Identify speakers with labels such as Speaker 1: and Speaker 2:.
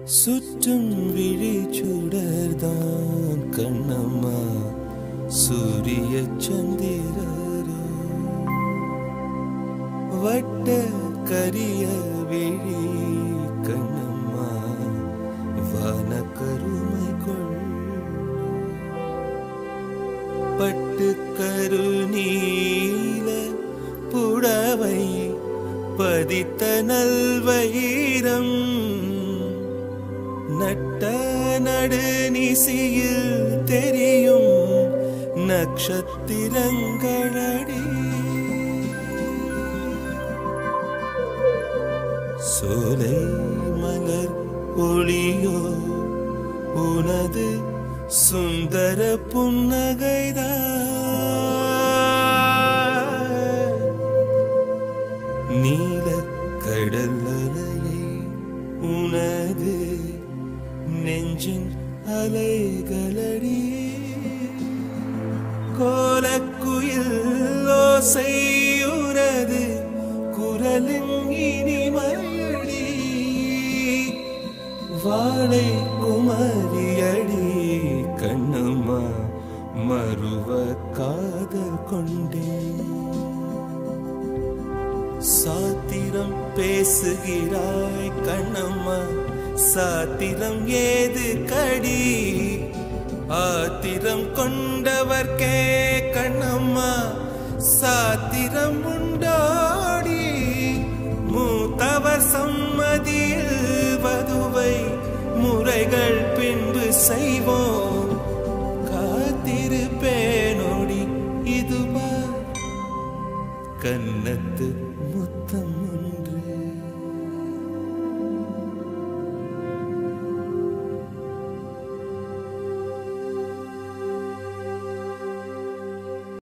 Speaker 1: சுற்றும் விழி சுடர்தான் கண்ணம்மா சூரிய சந்திரரோ வட்ட கரிய விழி கண்ணம்மா வான கருமை கொள் பட்டு கருநீல புடவை பதித்த நல்வயிரம் நட்ட நடுநிசியில் தெரியும் நட்சத்திரங்களடி சோலை மலர் ஒளியோ உனது சுந்தர புன்னகைதான் நீல கடல் அலையை உனது நெஞ்சின் அலைகளடி கோலக்குயில் ஓசையுனது குரலின் இனிமையடி வாழை குமரியடி கண்ணம்மா மறுவ காதல் கொண்டேன் சாத்திரம் பேசுகிறாய் கண்ணம்மா சாத்திரம் ஏது கடி ஆத்திரம் கொண்டவர்க்கே கண்ணம்மா சாத்திரம் உண்டாடி மூத்தவர் சம்மதியில் வதுவை முறைகள் பின்பு செய்வோம் காத்திருப்பேனோடி இதுவா கன்னத்து